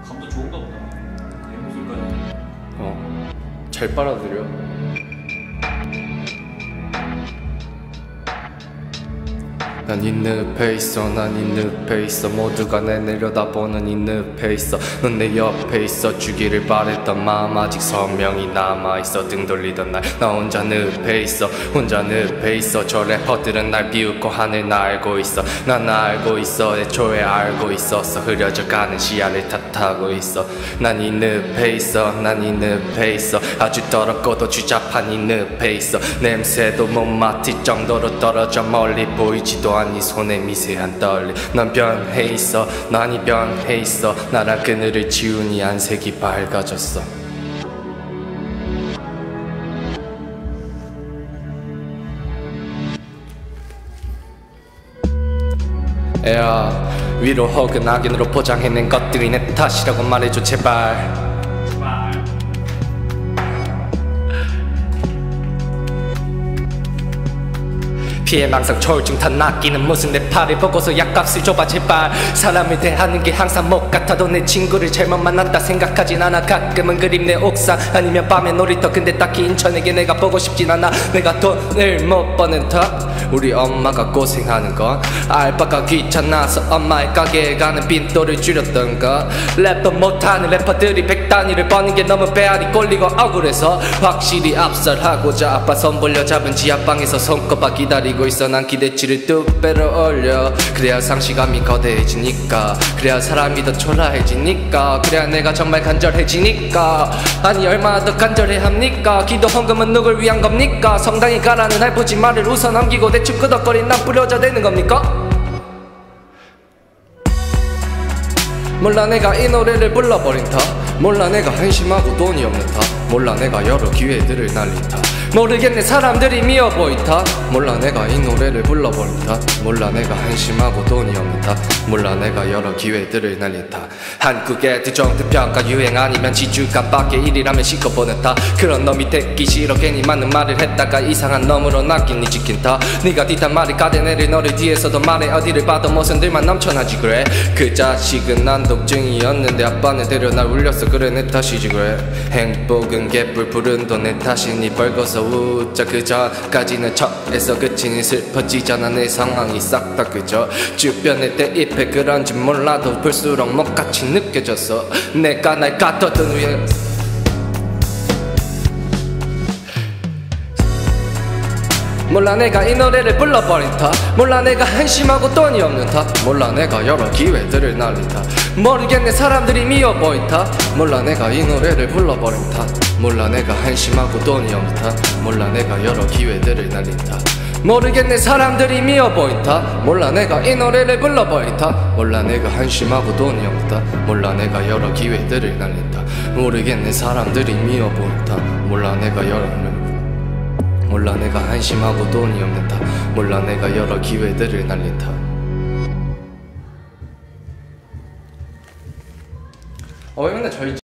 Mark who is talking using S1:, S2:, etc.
S1: 감도 좋은가 보다. 내 목소리까지.
S2: 잘 빨아들여. 난 이 늪에 있어, 난 이 늪에 있어. 모두가 내 내려다보는 이 늪에 있어. 넌 내 옆에 있어. 주기를 바랬던 마음 아직 선명히 남아있어. 등 돌리던 날 나 혼자 늪에 있어, 혼자 늪에 있어. 저 래퍼들은 날 비웃고 하늘 날고 있어. 난 알고 있어, 애초에 알고 있었어. 흐려져가는 시야를 탓하고 있어. 난 이 늪에 있어, 난 이 늪에 있어. 아주 더럽고도 주잡한 이 늪에 있어. 냄새도 못 맡을 정도로 떨어져 멀리 보이지도 않니 손에 미세한 떨림. 넌 변해 있어, 난이 변해 있어. 나랑 그늘을 지우니 안색이 밝아졌어. 야, 위로 혹은 악인으로 포장해낸 것들이 내 탓이라고 말해줘 제발. 피해망상 초울증 다 낚이는 무슨 내 팔을 보고서 약값을 줘봐 제발. 사람을 대하는 게 항상 못 같아도 내 친구를 잘못 만났다 생각하진 않아. 가끔은 그림 내 옥상 아니면 밤에 놀이터. 근데 딱히 인천에게 내가 보고 싶진 않아. 내가 돈을 못 버는 터 우리 엄마가 고생하는 건 알바가 귀찮아서 엄마의 가게에 가는 빈도를 줄였던 것. 랩도 못하는 래퍼들이 100단위를 버는 게 너무 배알이 꼴리고 억울해서 확실히 압살하고자 아빠 손 벌려 잡은 지하방에서 손꼽아 기다리고 있어. 난 기대치를 뚝 배로 올려. 그래야 상실감이 거대해지니까, 그래야 사람이 더 초라해지니까, 그래야 내가 정말 간절해지니까. 아니 얼마나 더 간절해야 합니까? 기도 헌금은 누굴 위한 겁니까? 성당에 가라는 할부지 말을 웃어넘기고 대충 끄덕거린 난 뿌려져 되는 겁니까? 몰라 내가 이 노래를 불러버린 터, 몰라 내가 한심하고 돈이 없는 터, 몰라 내가 여러 기회들을 날린 터, 모르겠네 사람들이 미워 보인 터, 몰라 내가 이 노래를 불러버린 터, 몰라 내가 한심하고 돈이 없는 터, 몰라 내가 여러 기회들을 날린 터. 한국의 두정대평가 유행 아니면 지주 깜빡의 일이라면 씻어보는 터. 그런 놈이 되기 싫어 괜히 많은 말을 했다가 이상한 놈으로 낚이니 지킨 터. 네가 뒤탄 말을 가대내릴 너를 뒤에서도 말해. 어디를 봐도 모순들만 넘쳐나지 그래. 그 자식은 난독증이었는데 아빠는 데려 날 울렸어. 그래 내 탓이지 그래. 행복은 개뿔 푸른 돈 내 탓이니 벌거서 웃자. 그 전까지는 척에서 그치니 슬퍼지잖아. 내 상황이 싹 다 그저 주변에 대입해. 그런지 몰라도 볼수록 못같이 느껴졌어. 내가 날 가둬둔 위에 몰라 내가 이 노래를 불러버린 터, 몰라 내가 한심하고 돈이 없는 터, 몰라 내가 여러 기회들을 날린 터, 모르겠네 사람들이 미워 보인 터, 몰라 내가 이 노래를 불러버린 터, 몰라 내가 한심하고 돈이 없는 터, 몰라 내가 여러 기회들을 날린 터, 모르겠네 사람들이 미워 보인 터, 몰라 내가 이 노래를 불러버린 터, 몰라 내가 한심하고 돈이 없는 터, 몰라 내가 여러 기회들을 날린 터, 모르겠네 사람들이 미워 보인 터, 몰라 내가 몰라 내가 한심하고 돈이 없는 터, 몰라 내가 여러 기회들을 날린 터. 왜 맨날 저희